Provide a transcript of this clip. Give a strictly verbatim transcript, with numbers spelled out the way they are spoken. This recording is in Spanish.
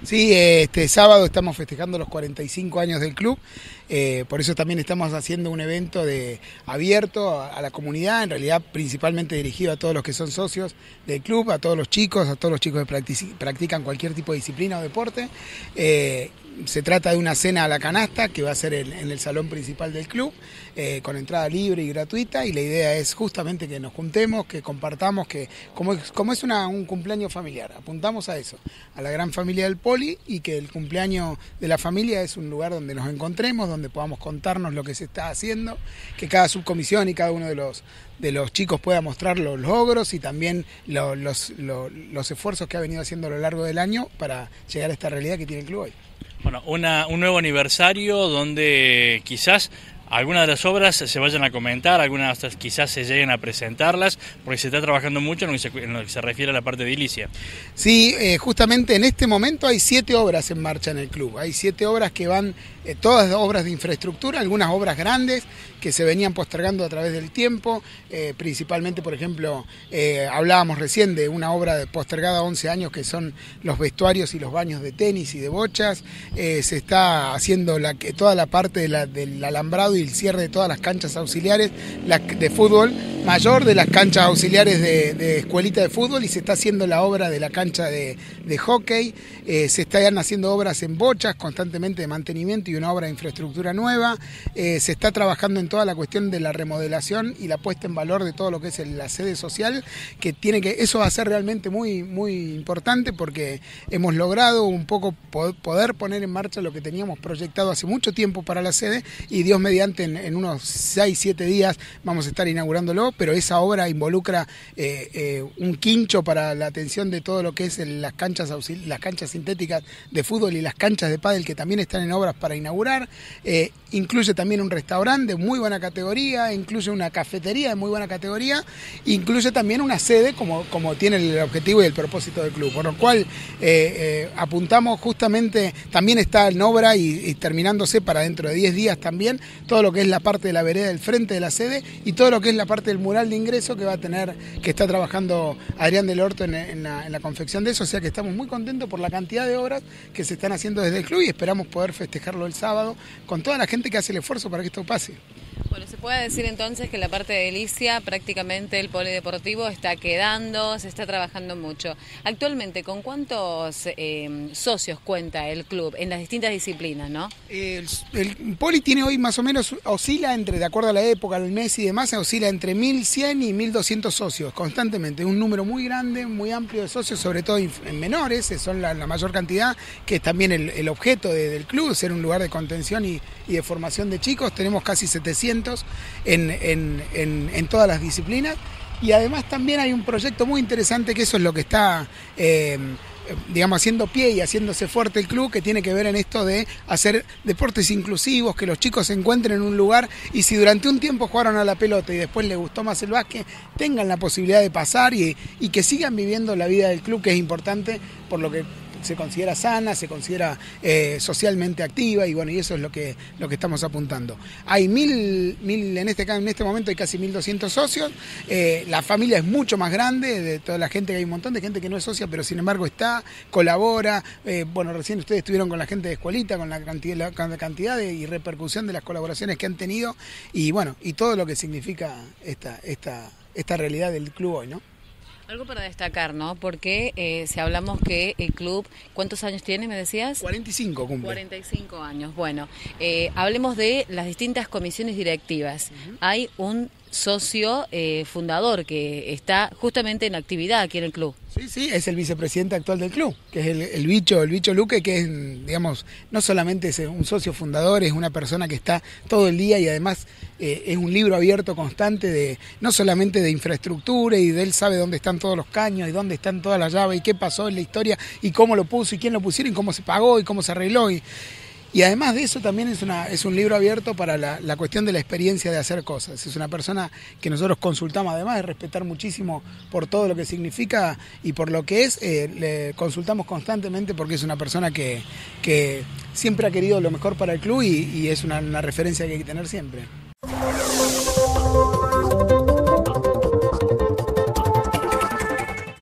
Sí, este sábado estamos festejando los cuarenta y cinco años del club, eh, por eso también estamos haciendo un evento de, abierto a, a la comunidad, en realidad principalmente dirigido a todos los que son socios del club, a todos los chicos, a todos los chicos que practic practican cualquier tipo de disciplina o deporte. Eh, Se trata de una cena a la canasta que va a ser en, en el salón principal del club, eh, con entrada libre y gratuita, y la idea es justamente que nos juntemos, que compartamos, que como es, como es una, un cumpleaños familiar, apuntamos a eso, a la gran familia del Poli, y que el cumpleaños de la familia es un lugar donde nos encontremos, donde podamos contarnos lo que se está haciendo, que cada subcomisión y cada uno de los, de los chicos pueda mostrar los logros y también lo, los, lo, los esfuerzos que ha venido haciendo a lo largo del año para llegar a esta realidad que tiene el club hoy. Bueno, una, un nuevo aniversario donde quizás algunas de las obras se vayan a comentar, algunas otras quizás se lleguen a presentarlas, porque se está trabajando mucho en lo que se, en lo que se refiere a la parte edilicia. Sí, eh, justamente en este momento hay siete obras en marcha en el club, hay siete obras que van, eh, todas obras de infraestructura, algunas obras grandes que se venían postergando a través del tiempo, eh, principalmente, por ejemplo, eh, hablábamos recién de una obra de postergada once años que son los vestuarios y los baños de tenis y de bochas, eh, se está haciendo la, toda la parte de la, del alambrado y el cierre de todas las canchas auxiliares la, de fútbol mayor, de las canchas auxiliares de, de escuelita de fútbol, y se está haciendo la obra de la cancha de, de hockey, eh, se están haciendo obras en bochas constantemente de mantenimiento y una obra de infraestructura nueva, eh, se está trabajando en toda la cuestión de la remodelación y la puesta en valor de todo lo que es el, la sede social, que tiene que, eso va a ser realmente muy, muy importante porque hemos logrado un poco poder poner en marcha lo que teníamos proyectado hace mucho tiempo para la sede, y Dios mediante en, en unos seis, siete días vamos a estar inaugurándolo, pero esa obra involucra eh, eh, un quincho para la atención de todo lo que es el, las canchas las canchas sintéticas de fútbol y las canchas de pádel, que también están en obras para inaugurar, eh, incluye también un restaurante de muy buena categoría, incluye una cafetería de muy buena categoría, incluye también una sede como, como tiene el objetivo y el propósito del club, por lo cual eh, eh, apuntamos justamente, también está en obra y, y terminándose para dentro de diez días también, todo lo que es la parte de la vereda del frente de la sede y todo lo que es la parte del mural de ingreso que va a tener, que está trabajando Adrián del Horto en, en, la, en la confección de eso, o sea que estamos muy contentos por la cantidad de obras que se están haciendo desde el club y esperamos poder festejarlo el sábado con toda la gente que hace el esfuerzo para que esto pase. Bueno, se puede decir entonces que la parte de edilicia prácticamente el polideportivo está quedando, se está trabajando mucho. Actualmente, ¿con cuántos eh, socios cuenta el club en las distintas disciplinas, no? El, el poli tiene hoy más o menos, oscila entre, de acuerdo a la época, el mes y demás, oscila entre mil cien y mil doscientos socios constantemente. Un número muy grande, muy amplio de socios, sobre todo en menores, son la, la mayor cantidad, que es también el, el objeto de, del club, ser un lugar de contención y, y de formación de chicos. Tenemos casi setecientos en, en, en, en todas las disciplinas, y además también hay un proyecto muy interesante, que eso es lo que está eh, digamos haciendo pie y haciéndose fuerte el club, que tiene que ver en esto de hacer deportes inclusivos, que los chicos se encuentren en un lugar y si durante un tiempo jugaron a la pelota y después les gustó más el básquet, tengan la posibilidad de pasar y, y que sigan viviendo la vida del club, que es importante por lo que se considera sana, se considera eh, socialmente activa, y bueno, y eso es lo que, lo que estamos apuntando. Hay mil, mil en, este, en este momento hay casi mil doscientos socios, eh, la familia es mucho más grande, de toda la gente, que hay un montón de gente que no es socia, pero sin embargo está, colabora, eh, bueno, recién ustedes estuvieron con la gente de Escuelita, con la cantidad, la, con la cantidad de, y repercusión de las colaboraciones que han tenido, y bueno, y todo lo que significa esta, esta, esta realidad del club hoy, ¿no? Algo para destacar, ¿no? Porque eh, si hablamos que el club, ¿cuántos años tiene, me decías? cuarenta y cinco cumple. cuarenta y cinco años. Bueno, eh, hablemos de las distintas comisiones directivas. Uh-huh. Hay un socio eh, fundador que está justamente en actividad aquí en el club. Sí, sí, es el vicepresidente actual del club, que es el, el bicho, el bicho Luque, que es, digamos, no solamente es un socio fundador, es una persona que está todo el día y además eh, es un libro abierto constante de, no solamente de infraestructura, y de él sabe dónde están todos los caños y dónde están todas las llaves y qué pasó en la historia y cómo lo puso y quién lo pusieron y cómo se pagó y cómo se arregló. Y, Y además de eso también es, una, es un libro abierto para la, la cuestión de la experiencia de hacer cosas. Es una persona que nosotros consultamos, además de respetar muchísimo por todo lo que significa y por lo que es, eh, le consultamos constantemente porque es una persona que, que siempre ha querido lo mejor para el club y, y es una, una referencia que hay que tener siempre.